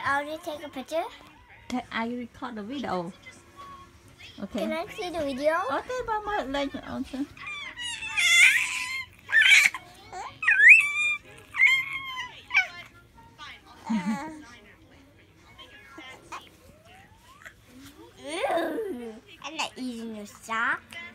already take a picture? I record the video. Okay. Can I see the video? Okay, Mama, like okay. I'm not eating your sock.